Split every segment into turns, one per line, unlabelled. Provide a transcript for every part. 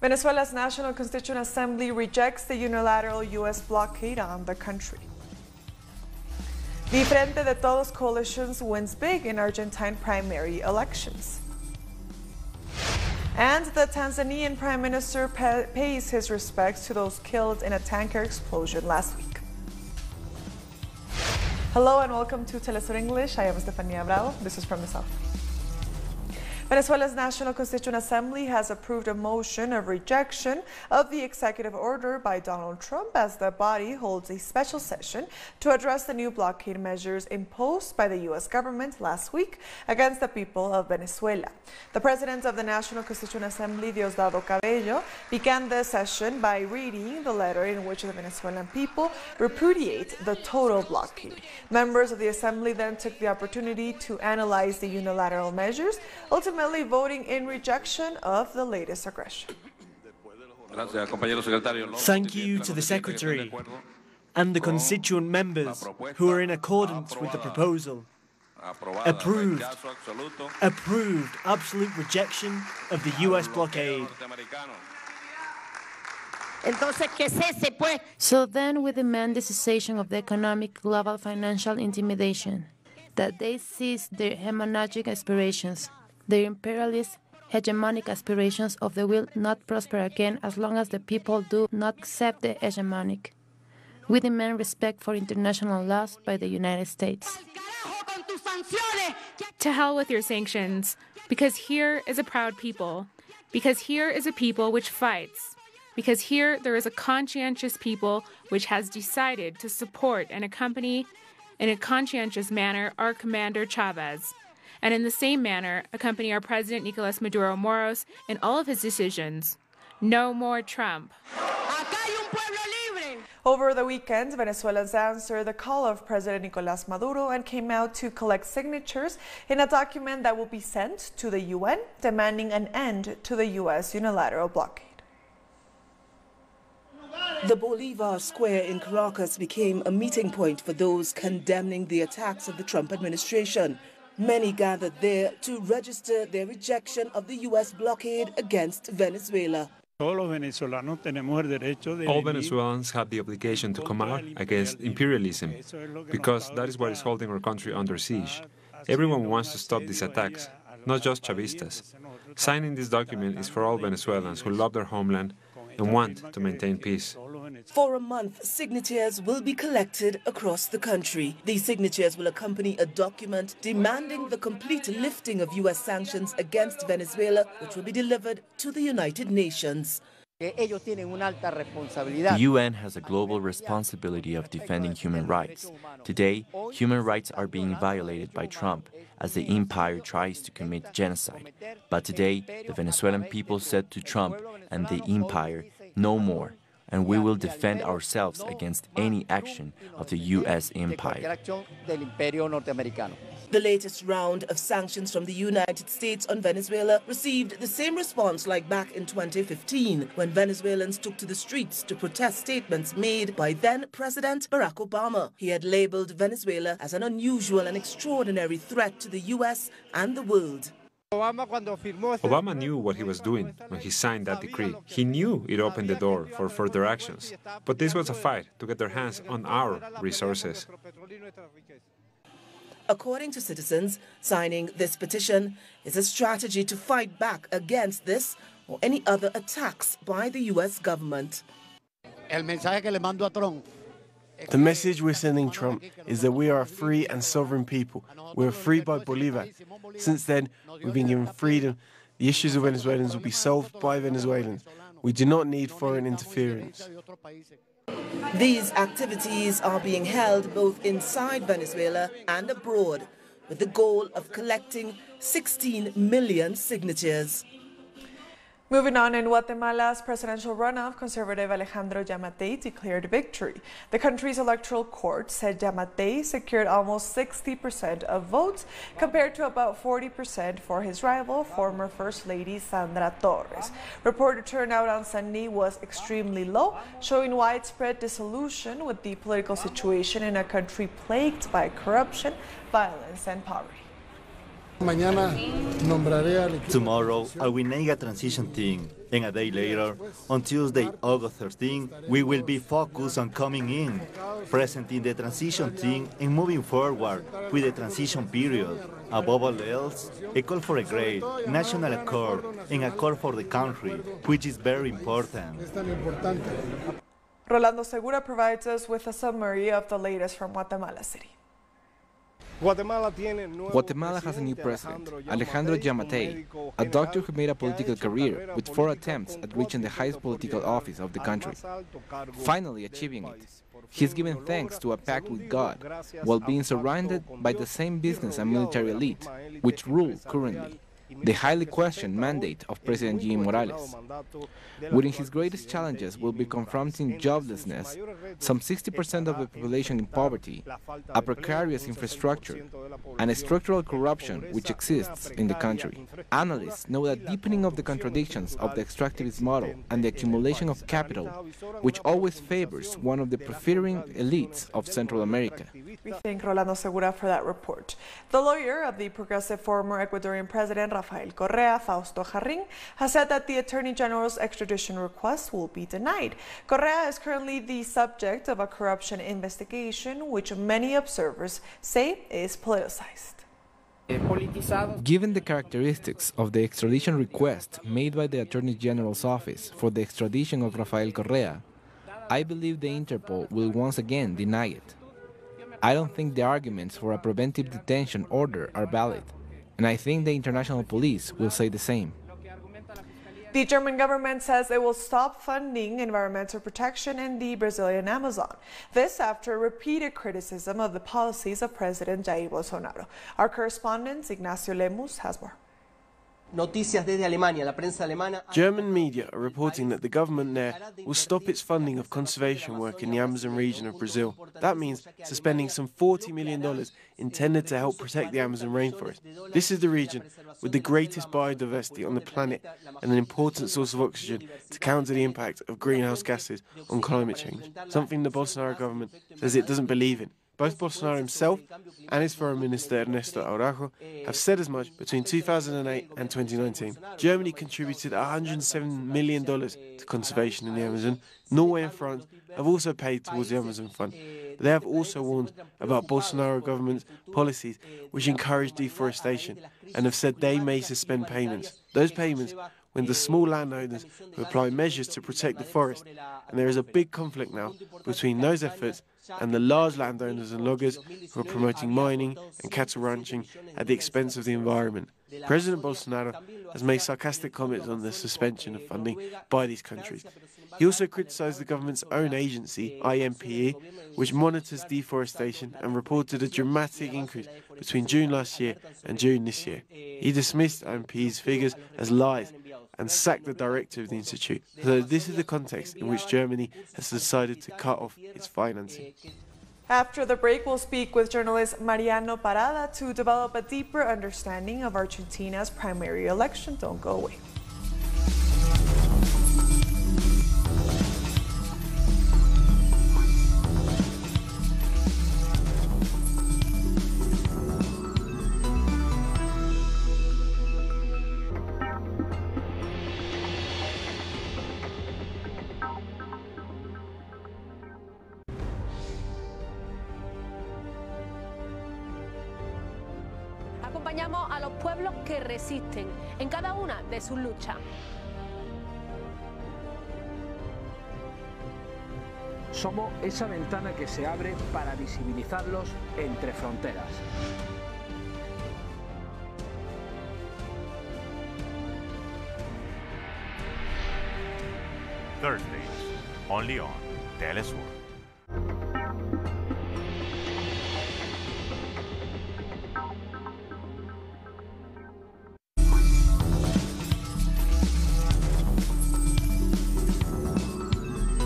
Venezuela's National Constituent Assembly rejects the unilateral U.S. blockade on the country. The Frente de Todos coalitions wins big in Argentine primary elections. And the Tanzanian Prime Minister pays his respects to those killed in a tanker explosion last week. Hello and welcome to Telesur English. I am Estefania Bravo. This is from the South. Venezuela's National Constituent Assembly has approved a motion of rejection of the executive order by Donald Trump as the body holds a special session to address the new blockade measures imposed by the U.S. government last week against the people of Venezuela. The president of the National Constituent Assembly, Diosdado Cabello, began the session by reading the letter in which the Venezuelan people repudiate the total blockade. Members of the Assembly then took the opportunity to analyze the unilateral measures, ultimately voting in rejection of the latest aggression.
Thank you to the Secretary and the constituent members who are in accordance with the proposal. Approved absolute rejection of the U.S. blockade.
So then we demand the cessation of the economic global financial intimidation, that they cease their hegemonic aspirations. The imperialist, hegemonic aspirations of the will not prosper again as long as the people do not accept the hegemonic. We demand respect for international laws by the United States.
To hell with your sanctions, because here is a proud people, because here is a people which fights, because here there is a conscientious people which has decided to support and accompany in a conscientious manner our commander Chavez, and in the same manner accompany our President Nicolas Maduro Moros in all of his decisions. No more Trump.
Over the weekend, Venezuelans answered the call of President Nicolas Maduro and came out to collect signatures in a document that will be sent to the UN demanding an end to the U.S. unilateral blockade.
The Bolivar Square in Caracas became a meeting point for those condemning the attacks of the Trump administration. Many gathered there to register their rejection of the U.S. blockade against Venezuela.
All Venezuelans have the obligation to come out against imperialism, because that is what is holding our country under siege. Everyone wants to stop these attacks, not just Chavistas. Signing this document is for all Venezuelans who love their homeland and want to maintain peace.
For a month, signatures will be collected across the country. These signatures will accompany a document demanding the complete lifting of U.S. sanctions against Venezuela, which will be delivered to the United Nations.
The UN has a global responsibility of defending human rights. Today, human rights are being violated by Trump as the empire tries to commit genocide. But today, the Venezuelan people said to Trump and the empire, no more. And we will defend ourselves against any action of the U.S. empire.
The latest round of sanctions from the United States on Venezuela received the same response like back in 2015, when Venezuelans took to the streets to protest statements made by then-President Barack Obama. He had labeled Venezuela as an unusual and extraordinary threat to the U.S. and the world.
Obama knew what he was doing when he signed that decree. He knew it opened the door for further actions. But this was a fight to get their hands on our resources.
According to citizens, signing this petition is a strategy to fight back against this or any other attacks by the U.S. government.
The message we're sending Trump is that we are a free and sovereign people. We're free by Bolivar. Since then, we've been given freedom. The issues of Venezuelans will be solved by Venezuelans. We do not need foreign interference.
These activities are being held both inside Venezuela and abroad, with the goal of collecting 16 million signatures.
Moving on, in Guatemala's presidential runoff, conservative Alejandro Yamatei declared victory. The country's electoral court said Yamatei secured almost 60% of votes, compared to about 40% for his rival, former First Lady Sandra Torres. Reported turnout on Sunday was extremely low, showing widespread disillusion with the political situation in a country plagued by corruption, violence, and poverty.
Tomorrow, I will name a transition team, and a day later, on Tuesday, August 13, we will be focused on coming in, presenting the transition team and moving forward with the transition period. Above all else, a call for a great national accord and a call for the country, which is very important.
Rolando Segura provides us with a summary of the latest from Guatemala City.
Guatemala has a new president, Alejandro Yamatei, a doctor who made a political career with 4 attempts at reaching the highest political office of the country, finally achieving it. He's given thanks to a pact with God, while being surrounded by the same business and military elite, which rule currently the highly questioned mandate of President Jimmy Morales. Within his greatest challenges will be confronting joblessness, some 60% of the population in poverty, a precarious infrastructure, and a structural corruption which exists in the country. Analysts know that deepening of the contradictions of the extractivist model and the accumulation of capital, which always favors one of the preferring elites of Central America.
We thank Rolando Segura for that report. The lawyer of the progressive former Ecuadorian president, Rafael Correa, Fausto Jarrín, has said that the Attorney General's extradition request will be denied. Correa is currently the subject of a corruption investigation, which many observers say is politicized.
Given the characteristics of the extradition request made by the Attorney General's office for the extradition of Rafael Correa, I believe the Interpol will once again deny it. I don't think the arguments for a preventive detention order are valid, and I think the international police will say the same.
The German government says it will stop funding environmental protection in the Brazilian Amazon. This after repeated criticism of the policies of President Jair Bolsonaro. Our correspondent Ignacio Lemus has more.
German media are reporting that the government there will stop its funding of conservation work in the Amazon region of Brazil. That means suspending some $40 million intended to help protect the Amazon rainforest. This is the region with the greatest biodiversity on the planet and an important source of oxygen to counter the impact of greenhouse gases on climate change, something the Bolsonaro government says it doesn't believe in. Both Bolsonaro himself and his foreign minister Ernesto Araujo have said as much between 2008 and 2019. Germany contributed $107 million to conservation in the Amazon. Norway and France have also paid towards the Amazon Fund. But they have also warned about Bolsonaro government's policies which encourage deforestation and have said they may suspend payments. Those payments when the small landowners who apply measures to protect the forest, and there is a big conflict now between those efforts and the large landowners and loggers who are promoting mining and cattle ranching at the expense of the environment. President Bolsonaro has made sarcastic comments on the suspension of funding by these countries. He also criticised the government's own agency, IMPE, which monitors deforestation and reported a dramatic increase between June last year and June this year. He dismissed IMPE's figures as lies and sacked the director of the institute. So this is the context in which Germany has decided to cut off its financing.
After the break, we'll speak with journalist Mariano Parada to develop a deeper understanding of Argentina's primary election. Don't go away.
Acompañamos a los pueblos que resisten en cada una de sus luchas.
Somos esa ventana que se abre para visibilizarlos entre fronteras.
Thursdays, only on Telesur.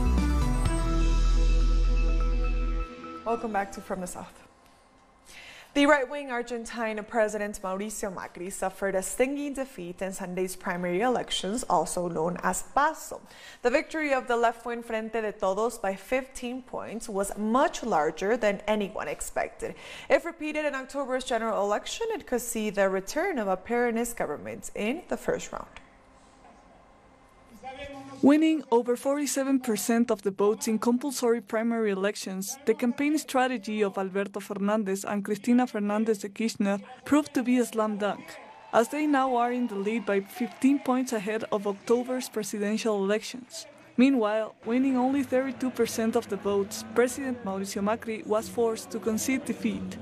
Welcome back to From the South. The right-wing Argentine President Mauricio Macri suffered a stinging defeat in Sunday's primary elections, also known as PASO. The victory of the left-wing Frente de Todos by 15 points was much larger than anyone expected. If repeated in October's general election, it could see the return of a Peronist government in the first round.
Winning over 47% of the votes in compulsory primary elections, the campaign strategy of Alberto Fernández and Cristina Fernández de Kirchner proved to be a slam dunk, as they now are in the lead by 15 points ahead of October's presidential elections. Meanwhile, winning only 32% of the votes, President Mauricio Macri was forced to concede defeat.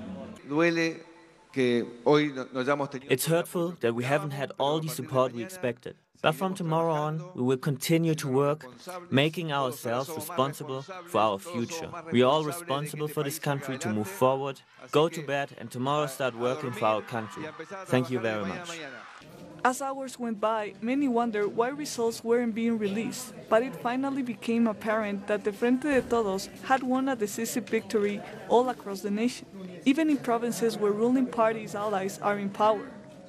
It's hurtful that we haven't had all the support we expected. But from tomorrow on, we will continue to work, making ourselves responsible for our future. We are all responsible for this country to move forward, go to bed, and tomorrow start working for our country. Thank you very much.
As hours went by, many wondered why results weren't being released, but it finally became apparent that the Frente de Todos had won a decisive victory all across the nation, even in provinces where ruling parties' allies are in power.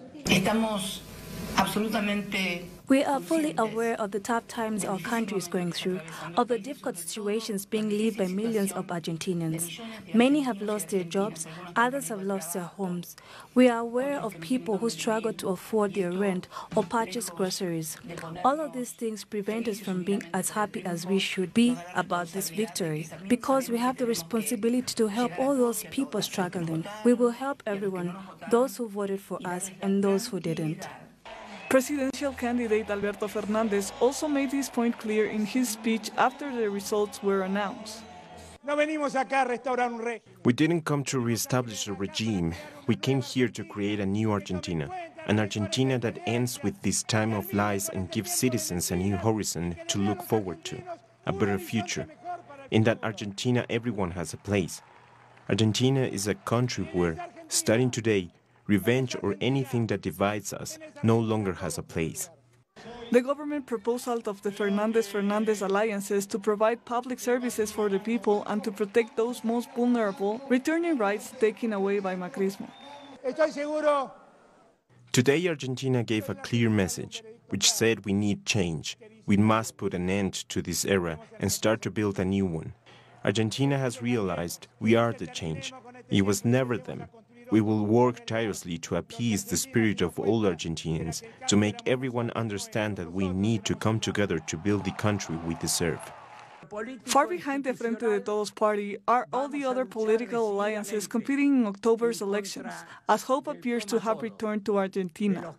We are fully aware of the tough times our country is going through, of the difficult situations being lived by millions of Argentinians. Many have lost their jobs, others have lost their homes. We are aware of people who struggle to afford their rent or purchase groceries. All of these things prevent us from being as happy as we should be about this victory, because we have the responsibility to help all those people struggling. We will help everyone, those who voted for us and those who didn't.
Presidential candidate Alberto Fernández also made this point clear in his speech after the results were announced.
We didn't come to re-establish a regime. We came here to create a new Argentina, an Argentina that ends with this time of lies and gives citizens a new horizon to look forward to, a better future. In that Argentina, everyone has a place. Argentina is a country where, starting today, revenge or anything that divides us no longer has a place.
The government proposal of the Fernández alliances to provide public services for the people and to protect those most vulnerable, returning rights taken away by Macrismo.
Today, Argentina gave a clear message, which said we need change. We must put an end to this era and start to build a new one. Argentina has realized we are the change. It was never them. We will work tirelessly to appease the spirit of all Argentinians, to make everyone understand that we need to come together to build the country we deserve.
Far behind the Frente de Todos party are all the other political alliances competing in October's elections, as hope appears to have returned to Argentina.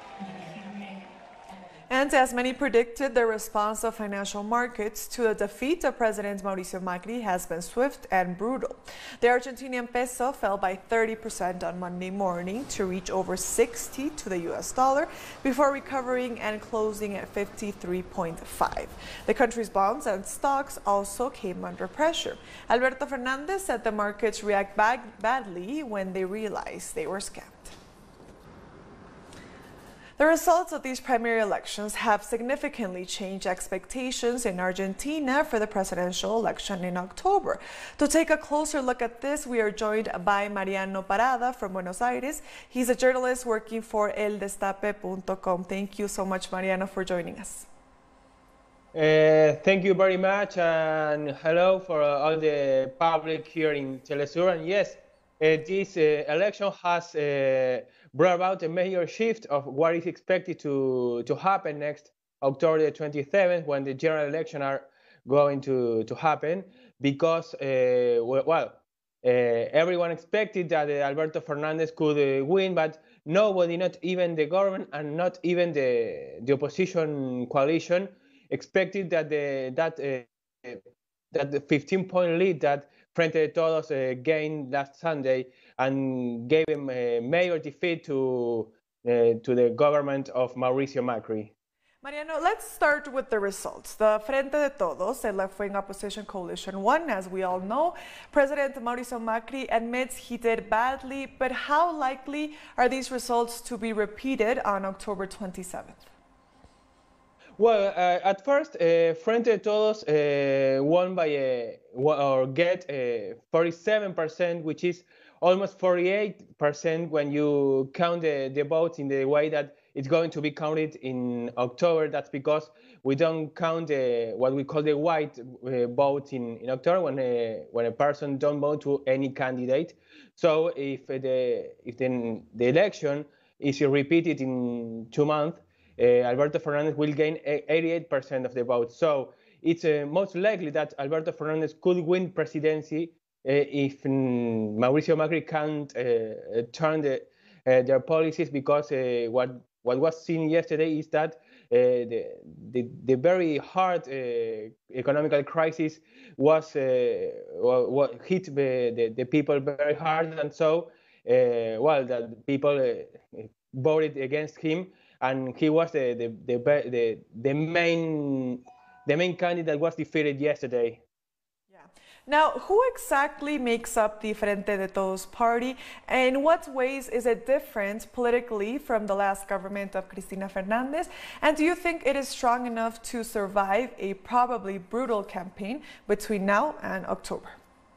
And as many predicted, the response of financial markets to the defeat of President Mauricio Macri has been swift and brutal. The Argentinian peso fell by 30% on Monday morning to reach over 60 to the US dollar before recovering and closing at 53.5. The country's bonds and stocks also came under pressure. Alberto Fernández said the markets react badly when they realized they were scammed. The results of these primary elections have significantly changed expectations in Argentina for the presidential election in October. To take a closer look at this, we are joined by Mariano Parada from Buenos Aires. He's a journalist working for eldestape.com. Thank you so much, Mariano, for joining us.
Thank you very much, and hello for all the public here in Telesur. And yes, this election has brought about a major shift of what is expected to happen next October the 27th, when the general election are going to happen, because everyone expected that Alberto Fernández could win, but nobody, not even the government and not even the opposition coalition, expected that the 15-point lead that Frente de Todos gained last Sunday and gave him a major defeat to the government of Mauricio Macri.
Mariano, let's start with the results. The Frente de Todos, a left-wing opposition coalition, won, as we all know. President Mauricio Macri admits he did badly, but how likely are these results to be repeated on October 27th?
Well, at first, Frente de Todos won by 47%, which is almost 48% when you count the votes in the way that it's going to be counted in October. That's because we don't count what we call the white vote in October when a person don't vote to any candidate. So if the election is repeated in 2 months, Alberto Fernandez will gain 88% of the votes. So it's most likely that Alberto Fernandez could win presidency if Mauricio Macri can't turn their policies, because what was seen yesterday is that the very hard economical crisis was hit the people very hard, and so the people voted against him, and he was the main candidate that was defeated yesterday.
Now, who exactly makes up the Frente de Todos party, and in what ways is it different politically from the last government of Cristina Fernandez? And do you think it is strong enough to survive a probably brutal campaign between now and October?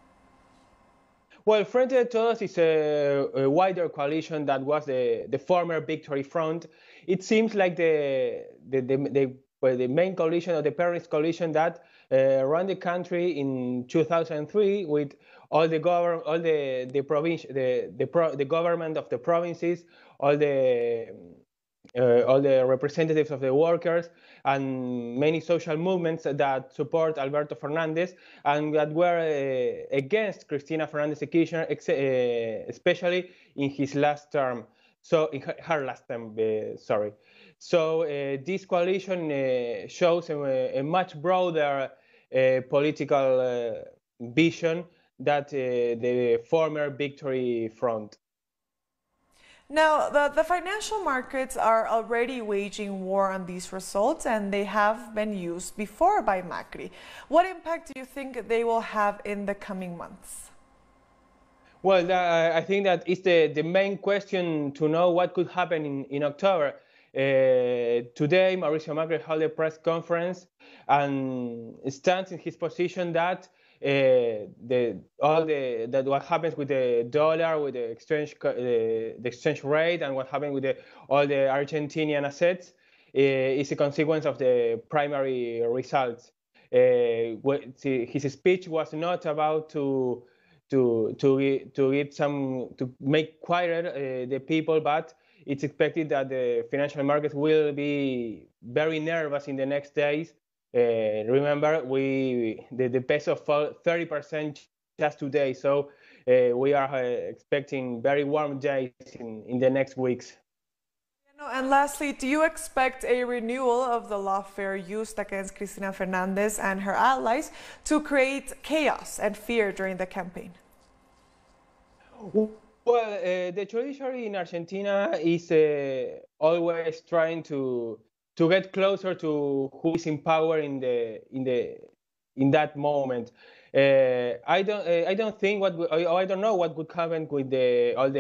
Well, Frente de Todos is a wider coalition that was the former Victory Front. It seems like the main coalition, or the Paris coalition, that ran the country in 2003 with all the government of the provinces, all the representatives of the workers, and many social movements that support Alberto Fernandez and that were against Cristina Fernandez de Kirchner, especially in his last term. So in her last term, sorry. So this coalition shows a much broader political vision that the former Victory Front.
Now, the financial markets are already waging war on these results, and they have been used before by Macri. What impact do you think they will have in the coming months?
Well, I think that is the main question to know what could happen in October. Today, Mauricio Macri held a press conference and stands in his position that what happens with the dollar, with the exchange rate, and what happened with all the Argentinian assets is a consequence of the primary results. His speech was not about to make quieter the people, but it's expected that the financial markets will be very nervous in the next days. Remember, the peso fell 30% just today, so we are expecting very warm days in the next weeks.
And lastly, do you expect a renewal of the lawfare used against Cristina Fernandez and her allies to create chaos and fear during the campaign?
Well, the judiciary in Argentina is always trying to get closer to who is in power in that moment. I don't know what would happen with all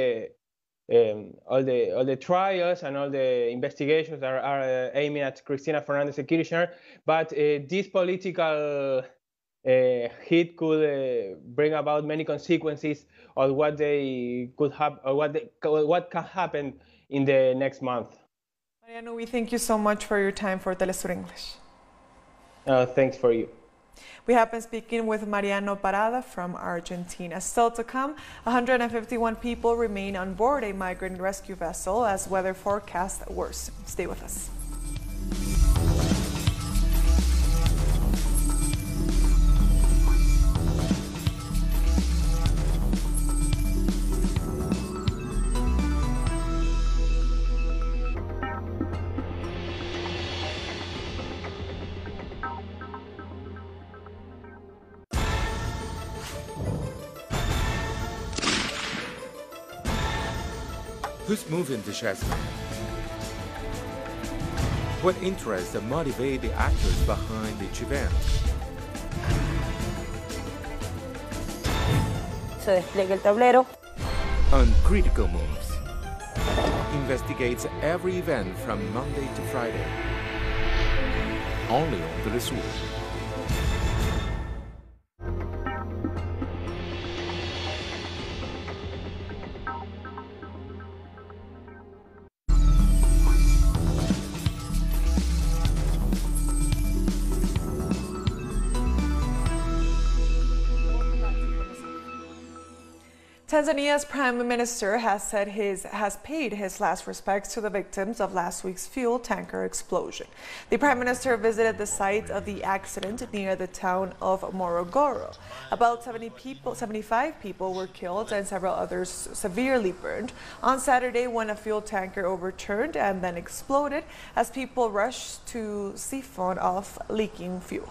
the trials and all the investigations that are aiming at Cristina Fernandez de Kirchner, but this political hit could bring about many consequences of what they could have, or what can happen in the next month.
Mariano, we thank you so much for your time for Telesur English.
Thanks for you.
We have been speaking with Mariano Parada from Argentina. Still to come, 151 people remain on board a migrant rescue vessel as weather forecasts worsen. Stay with us.
Who's moving the chessmen? What interests motivate the actors behind each event?
Se despliega el tablero.
Uncritical Moves investigates every event from Monday to Friday. Only on Telesur.
Tanzania's Prime Minister has paid his last respects to the victims of last week's fuel tanker explosion. The Prime Minister visited the site of the accident near the town of Morogoro. About 75 people were killed and several others severely burned on Saturday when a fuel tanker overturned and then exploded as people rushed to siphon off leaking fuel.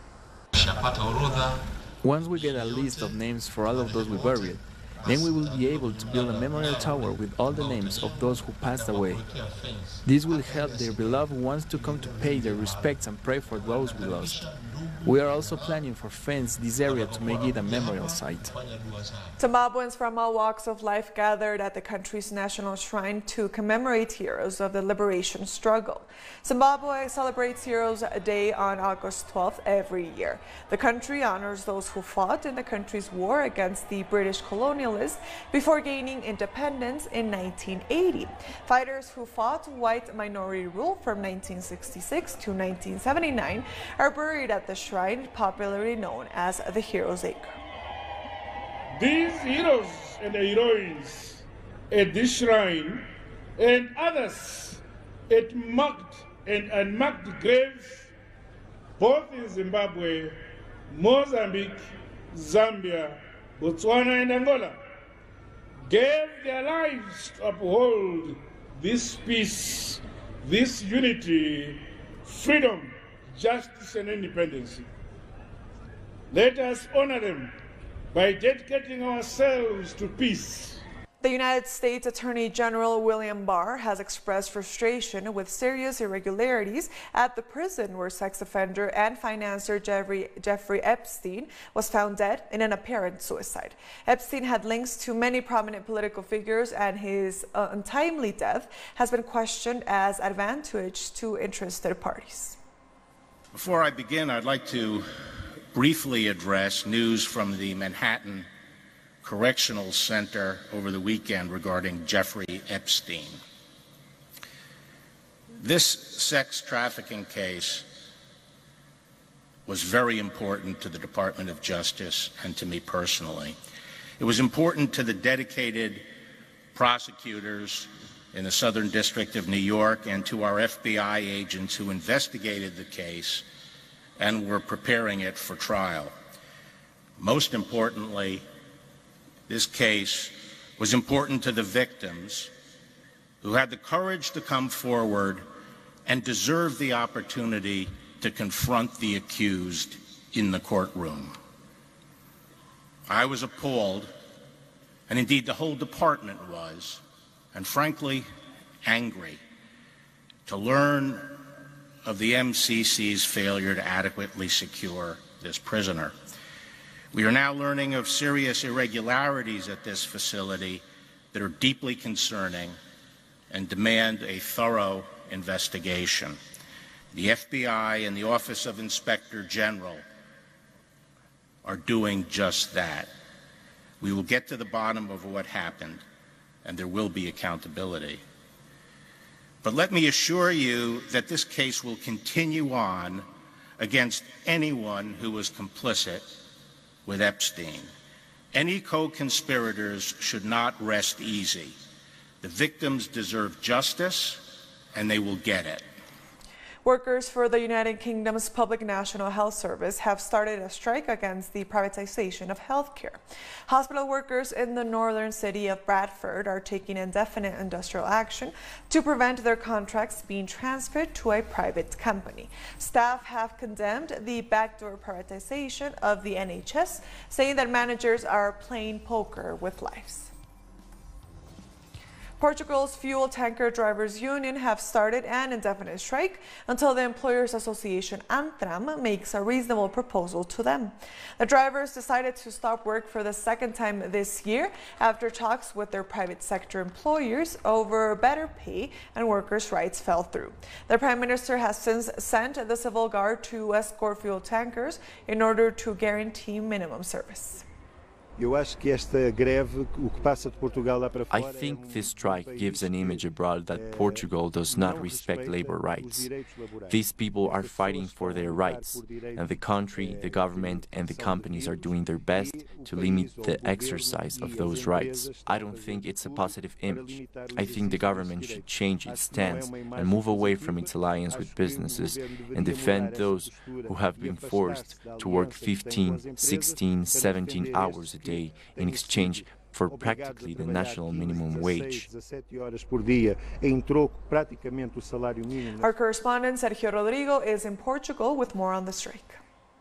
Once we get a list of names for all of those we buried, then we will be able to build a memorial tower with all the names of those who passed away. This will help their beloved ones to come to pay their respects and pray for those we lost. We are also planning for fence this area to make it a memorial site.
Zimbabweans from all walks of life gathered at the country's national shrine to commemorate heroes of the liberation struggle. Zimbabwe celebrates Heroes Day on August 12th every year. The country honors those who fought in the country's war against the British colonialists before gaining independence in 1980. Fighters who fought white minority rule from 1966 to 1979 are buried at the shrine popularly known as the Heroes' Acre.
These heroes and heroines at this shrine and others at marked and unmarked graves both in Zimbabwe, Mozambique, Zambia, Botswana and Angola gave their lives to uphold this peace, this unity, freedom, justice and independence. Let us honor them by dedicating ourselves to peace.
The United States Attorney General William Barr has expressed frustration with serious irregularities at the prison where sex offender and financier Jeffrey Epstein was found dead in an apparent suicide. Epstein had links to many prominent political figures, and his untimely death has been questioned as advantageous to interested parties.
Before I begin, I'd like to briefly address news from the Manhattan Correctional Center over the weekend regarding Jeffrey Epstein. This sex trafficking case was very important to the Department of Justice and to me personally. It was important to the dedicated prosecutors in the Southern District of New York and to our FBI agents who investigated the case and were preparing it for trial. Most importantly, this case was important to the victims who had the courage to come forward and deserved the opportunity to confront the accused in the courtroom. I was appalled, and indeed the whole department was, and frankly, angry to learn of the MCC's failure to adequately secure this prisoner. We are now learning of serious irregularities at this facility that are deeply concerning and demand a thorough investigation. The FBI and the Office of Inspector General are doing just that. We will get to the bottom of what happened, and there will be accountability. But let me assure you that this case will continue on against anyone who was complicit with Epstein. Any co-conspirators should not rest easy. The victims deserve justice, and they will get it.
Workers for the United Kingdom's Public National Health Service have started a strike against the privatization of healthcare. Hospital workers in the northern city of Bradford are taking indefinite industrial action to prevent their contracts being transferred to a private company. Staff have condemned the backdoor privatization of the NHS, saying that managers are playing poker with lives. Portugal's fuel tanker drivers' union have started an indefinite strike until the employers' association Antram makes a reasonable proposal to them. The drivers decided to stop work for the second time this year after talks with their private sector employers over better pay and workers' rights fell through. The Prime Minister has since sent the civil guard to escort fuel tankers in order to guarantee minimum service.
I think this strike gives an image abroad that Portugal does not respect labor rights. These people are fighting for their rights, and the country, the government, and the companies are doing their best to limit the exercise of those rights. I don't think it's a positive image. I think the government should change its stance and move away from its alliance with businesses and defend those who have been forced to work 15, 16, 17 hours a day in exchange for practically the national minimum wage.
Our correspondent Sergio Rodrigo is in Portugal with more on the strike.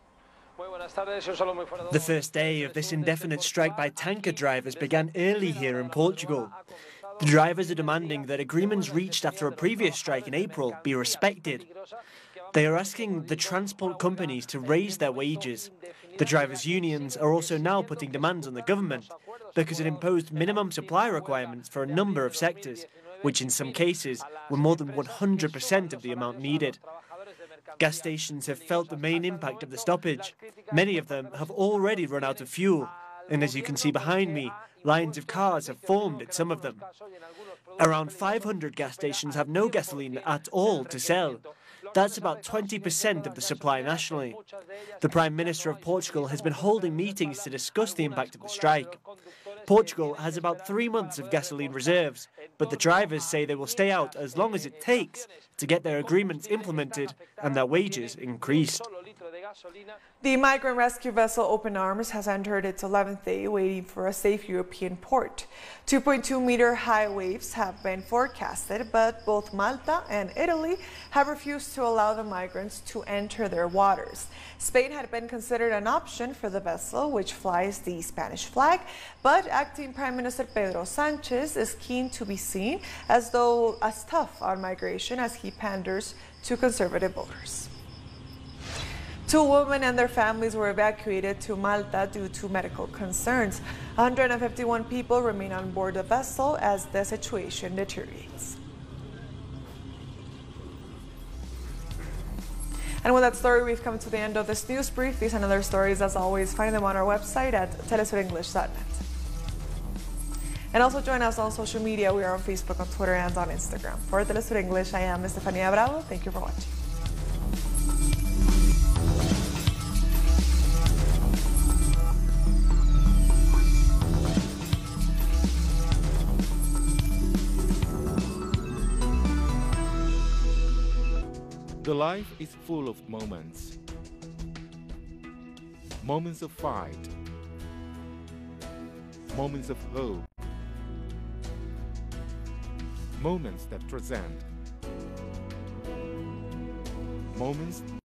The first day of this indefinite strike by tanker drivers began early here in Portugal. The drivers are demanding that agreements reached after a previous strike in April be respected. They are asking the transport companies to raise their wages. The drivers' unions are also now putting demands on the government because it imposed minimum supply requirements for a number of sectors, which in some cases were more than 100% of the amount needed. Gas stations have felt the main impact of the stoppage. Many of them have already run out of fuel, and as you can see behind me, lines of cars have formed at some of them. Around 500 gas stations have no gasoline at all to sell. That's about 20% of the supply nationally. The Prime Minister of Portugal has been holding meetings to discuss the impact of the strike. Portugal has about 3 months of gasoline reserves, but the drivers say they will stay out as long as it takes to get their agreements implemented and their wages increased.
The migrant rescue vessel Open Arms has entered its 11th day waiting for a safe European port. 2.2-meter high waves have been forecasted, but both Malta and Italy have refused to allow the migrants to enter their waters. Spain had been considered an option for the vessel, which flies the Spanish flag, but acting Prime Minister Pedro Sanchez is keen to be seen as tough on migration as he panders to conservative voters. 2 women and their families were evacuated to Malta due to medical concerns. 151 people remain on board the vessel as the situation deteriorates. And with that story, we've come to the end of this news brief. These and other stories, as always, find them on our website at telesurenglish.net. And also join us on social media. We are on Facebook, on Twitter, and on Instagram. For Telesur English, I am Estefania Bravo. Thank you for watching.
The life is full of moments. Moments of fight. Moments of hope. Moments that transcend. Moments